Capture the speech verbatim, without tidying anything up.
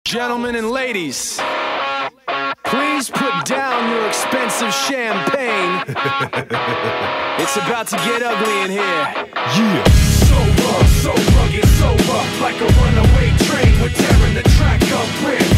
Gentlemen and ladies, please put down your expensive champagne. It's about to get ugly in here. Yeah. So raw, so rugged, so rough, like a runaway train. We're tearing the track up, we're